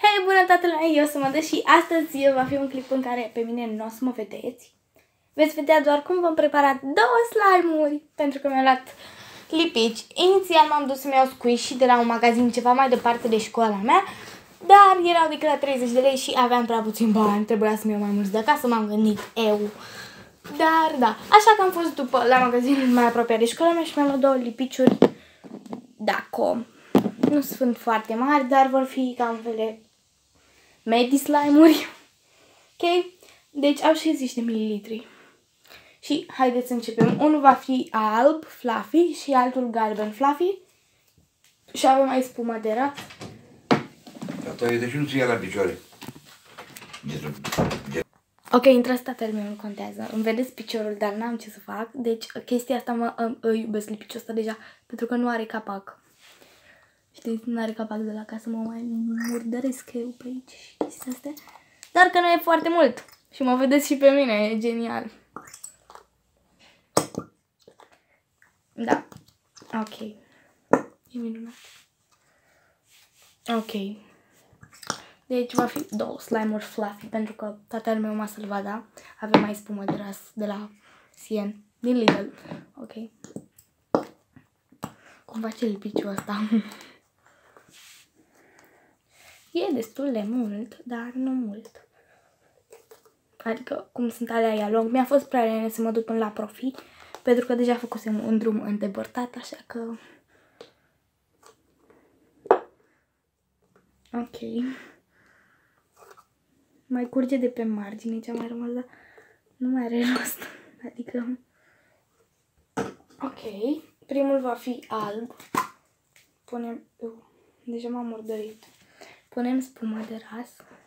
Hei, bună toată lumea, eu sunt Mădă și astăzi va fi un clip în care pe mine nu o să mă vedeți. Veți vedea doar cum vom prepara două slime-uri, pentru că mi-am luat lipici. Inițial m-am dus să-mi iau squishy de la un magazin ceva mai departe de școala mea, dar erau decât la 30 de lei și aveam prea puțin bani, trebuia să-mi iau mai mulți de acasă, m-am gândit eu. Dar da, așa că am fost după la magazinul mai apropiat de școala mea și mi-am luat două lipiciuri Daco. Nu sunt foarte mari, dar vor fi ca un fel de medi slime-uri. Ok? Deci au 60 de mililitri. Și haideți să începem. Unul va fi alb, fluffy, și altul galben, fluffy. Și avem mai spuma de rat. Asta e, deci nu ți ia la picioare. Ok, intră tatăl meu, nu contează. Îmi vedeți piciorul, dar n-am ce să fac. Deci chestia asta îmi iubesc lipiciul ăsta deja, pentru că nu are capac. Știți, nu are capac de la casă, mă mai murdăresc eu pe aici și chestia astea. Dar că nu e foarte mult. Și mă vedeți și pe mine, e genial. Da. Ok. E minunat. Ok. Deci va fi două slime-uri fluffy, pentru că tatăl meu m-a salvat, da? Avem mai spumă de ras de la Sien, din Lidl. Ok. Cum face lipiciul ăsta? E destul de mult, dar nu mult. Adică, cum sunt alea aia lung, mi-a fost prea lene să mă duc până la profi, pentru că deja făcusem un drum îndepărtat, așa că... Ok. Mai curge de pe margine ce-a mai rămas, dar nu mai are rost. Adică... Ok. Primul va fi alb. Punem... deja m-am murdărit. Punem spuma de ras.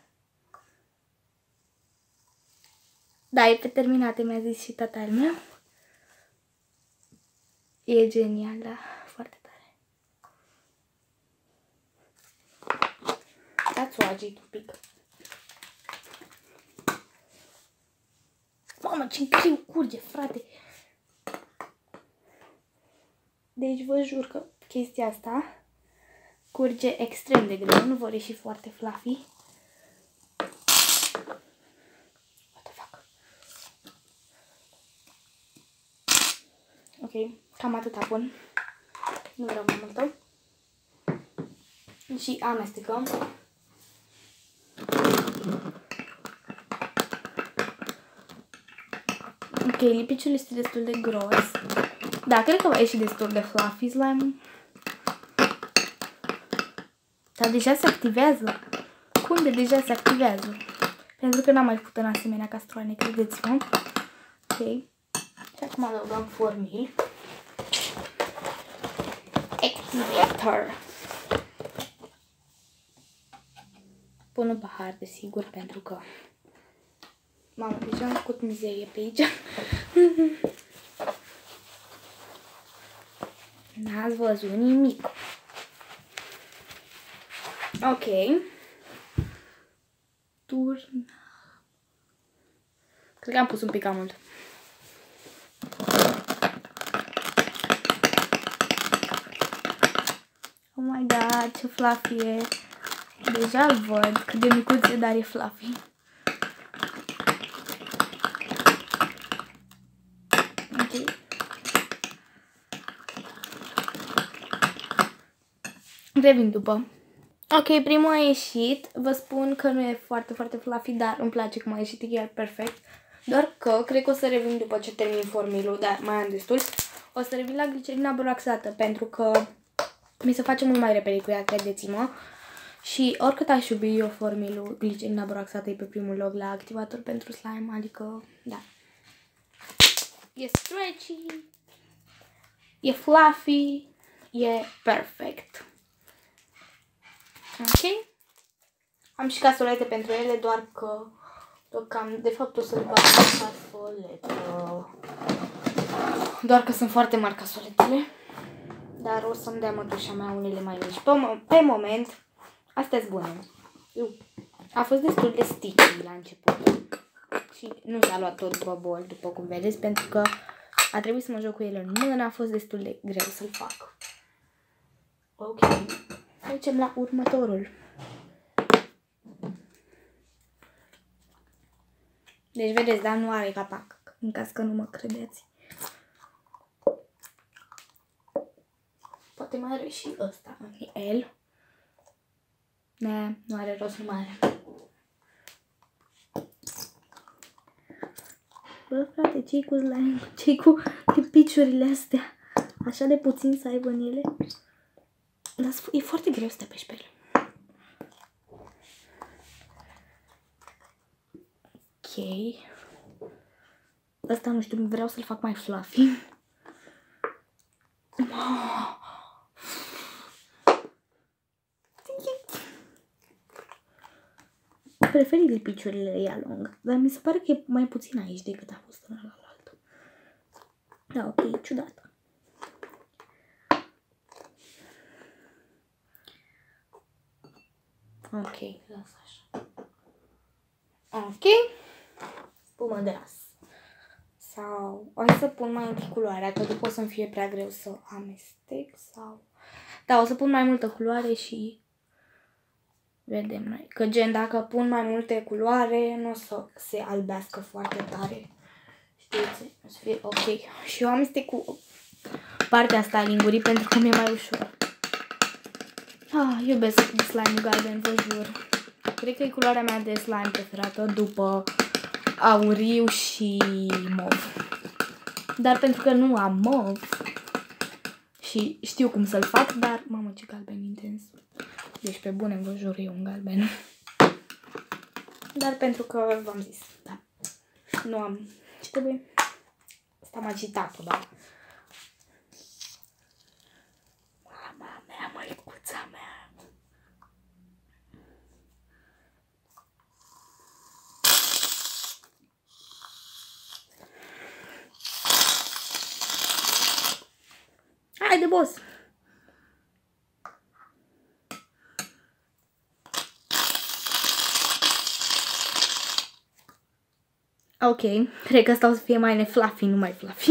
Da, e pe terminate, mi-a zis și tatăl meu. E genial, da, foarte tare. Dați-o agit un pic. Mamă, ce greu curge, frate! Deci vă jur că chestia asta curge extrem de greu, nu vor ieși foarte fluffy. What the fuck? Ok, cam atâta pun. Nu vreau mai multă. Și amestecăm. Ok, lipiciul este destul de gros. Da, cred că va ieși destul de fluffy slime. Dar deja se activează. Cum de deja se activează? Pentru că n-am mai făcut în asemenea castroane, credeți-mă. Ok. Și acum adăugăm formil. Activator. Pun un pahar, desigur, pentru că... Mamă, deja am făcut mizerie pe aici. N-ați văzut nimic. Ok. Turna. Cred că am pus un pic cam mult. Oh my god, ce fluffy e. Deja îl văd cât de micuț e, dar e fluffy. Ok. Revin după. Ok, primul a ieșit. Vă spun că nu e foarte, foarte fluffy, dar îmi place cum a ieșit, e chiar perfect. Doar că cred că o să revin după ce termin formilul, dar mai am destul. O să revin la glicerina boroxată, pentru că mi se face mult mai repede cu ea, credeți-mă. Și oricât aș iubi eu formilul, glicerina boroxată e pe primul loc la activator pentru slime, adică, da. E stretchy, e fluffy, e perfect. Ok? Am și casolete pentru ele, doar că de fapt o să le bag casoletă. Doar că sunt foarte mari casoletele. Dar o să-mi dea mătușa mea unele mai mici. Pe moment, astea-s bune. A fost destul de sticky la început. Și nu s-a luat tot după bol, după cum vedeți, pentru că a trebuit să mă joc cu ele în mână, a fost destul de greu să-l fac. Ok. Trecem la următorul. Deci, vedeți, dar nu are capac, în caz că nu mă credeți. Poate mai are și ăsta în el. Ne, nu are rost, nu mai are. Bă, frate, ce-i cu slime? Ce-i cu piciurile astea? Așa de puțin să aibă în ele. Dar e foarte greu să te apeși pe ele. Ok. Ăsta, nu știu, vreau să-l fac mai fluffy. Prefer lipiciurile ea lung, dar mi se pare că e mai puțin aici decât a fost în ălalt. Da, ok, ciudată. Ok, lasă așa. Ok. Spumă de ras. Sau... O să pun mai întâi culoarea, că după o să-mi fie prea greu să amestec sau... Da, o să pun mai multă culoare și... Vedem noi. Că gen, dacă pun mai multe culoare, nu o să se albească foarte tare. Știți? O să fie ok. Și eu amestec cu partea asta a lingurii pentru că mi-e mai ușor. Iubesc slime galben, vă jur. Cred că e culoarea mea de slime preferată după auriu și mov. Dar pentru că nu am mov și știu cum să-l fac, dar mamă ce galben intens. Deci pe bune vă jur, e un galben. Dar pentru că v-am zis, da. Nu am... Ce trebuie? Asta am agitat-o, da. Mama mea, măicuța mea. Haide, boss! Ok, cred că asta o să fie mai nefluffy, nu mai fluffy.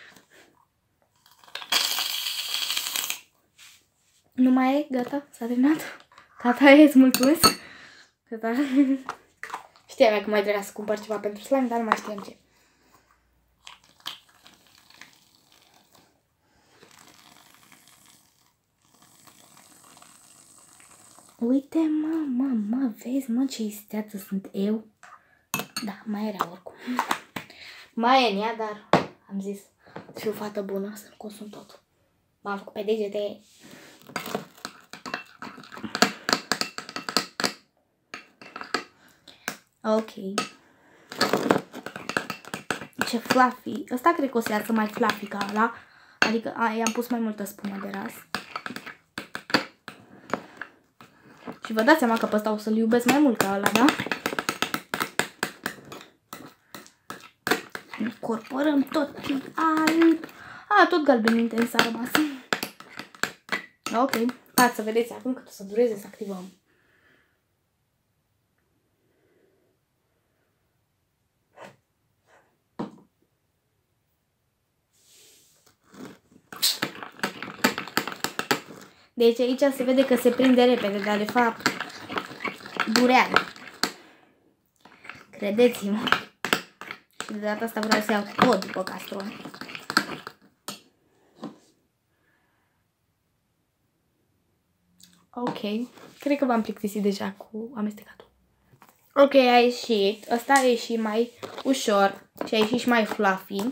Nu mai e? Gata? S-a terminat? Tata, îți mulțumesc. Gata. Știam că mai trebuia să cumpăr ceva pentru slime, dar nu mai știam ce. Uite, mă, vezi, mă, ce isteață sunt eu. Da, mai era oricum. Mai e în ea, dar am zis să fiu fată bună, să-mi consum totul. M-am făcut pe degete. Ok. Ce fluffy. Ăsta cred că o să iasă mai fluffy ca ăla. Adică, i-am pus mai multă spumă de ras. Și vă dați seama că pe ăsta o să-l iubesc mai mult ca ăla, da? Incorporăm tot alb. Tot galben intens a rămas. Ok. Hai să vedeți acum cât o să dureze să activăm. Deci aici se vede că se prinde repede, dar de fapt durează. Credeți-mă. Și de data asta vreau să iau tot după castron. Ok. Cred că v-am plictisit deja cu amestecatul. Ok, a ieșit. Ăsta a ieșit mai ușor și a ieșit și mai fluffy.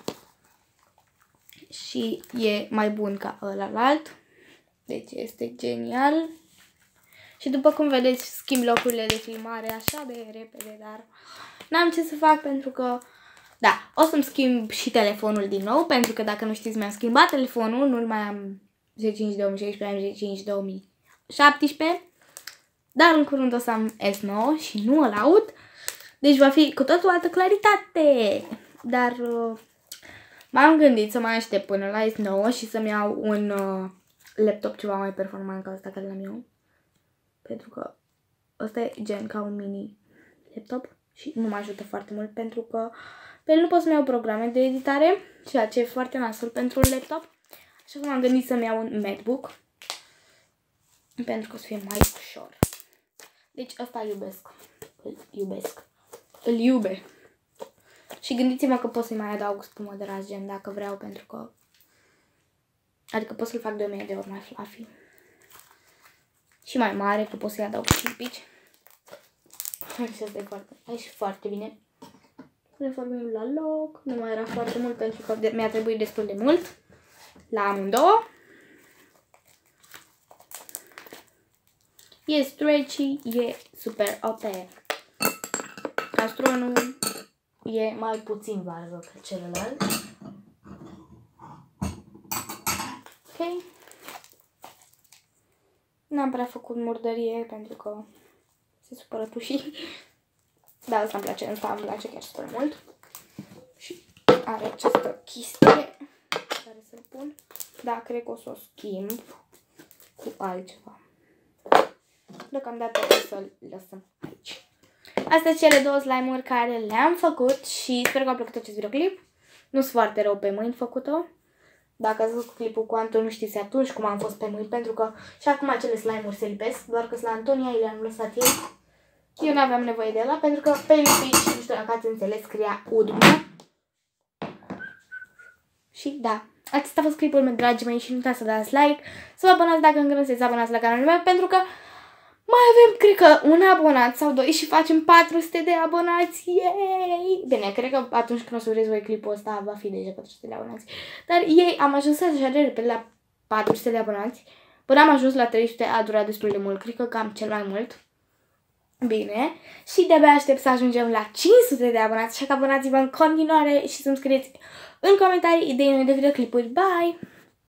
Și e mai bun ca ălalt. Deci este genial. Și după cum vedeți, schimb locurile de filmare așa de repede, dar n-am ce să fac pentru că, da, o să-mi schimb și telefonul din nou, pentru că dacă nu știți, mi-am schimbat telefonul, nu-l mai am 10.5.2016, am 10.5.2017, dar în curând o să am S9 și nu îl aud, deci va fi cu totul altă claritate, dar m-am gândit să mai aștept până la S9 și să-mi iau un laptop ceva mai performant ca ăsta care l-am eu. Pentru că ăsta e gen ca un mini laptop și nu mă ajută foarte mult pentru că pe el nu pot să-mi iau programe de editare, ceea ce e foarte nasol pentru un laptop. Așa că m-am gândit să-mi iau un MacBook pentru că o să fie mai ușor. Deci ăsta îl iubesc. Îl iube. Și gândiți-mă că pot să-i mai adaug spumă de ras gen dacă vreau, pentru că... Adică pot să-l fac de 1000 de ori mai fluffy. Și mai mare, că pot să-i adaug clipici. Și asta e foarte... Aici foarte bine. Reformim la loc. Nu mai era foarte mult pentru că mi-a trebuit destul de mult. La amândouă. E stretchy, e super OP. Castronul e mai puțin varză că celălalt. Ok. N-am prea făcut murdărie pentru că se supără tușii. Da, asta îmi place, asta îmi place chiar super mult. Și are această chestie care să-l pun. Da, cred că o să o schimb cu altceva. Deocamdată o să-l lăsăm aici. Astea sunt cele 2 slime-uri care le-am făcut și sper că v-a plăcut acest videoclip. Nu sunt foarte rău pe mâini făcut-o. Dacă ați văzut clipul cu Anton, nu știți atunci cum am fost pe mâini, pentru că și acum acele slime-uri se lipesc, doar că la Antonia le-am lăsat ei. Eu nu aveam nevoie de ăla, pentru că pe lipici, nu știu dacă ați înțeles, scria udmă. Și da, acesta a fost clipul meu, dragii mei, și nu uitați să dați like, să vă abonați dacă încă nu sunteți abonați la canalul meu, pentru că mai avem, cred că, un abonat sau 2 și facem 400 de abonați. Yay! Bine, cred că atunci când o să vreți voi clipul ăsta va fi deja 400 de abonați. Dar ei, am ajuns așa de repede la 400 de abonați. Până am ajuns la 300 a durat destul de mult, cred că cam cel mai mult. Bine, și de-abia aștept să ajungem la 500 de abonați, așa că abonați-vă în continuare și să-mi scrieți în comentarii idei noi de videoclipuri. Bye!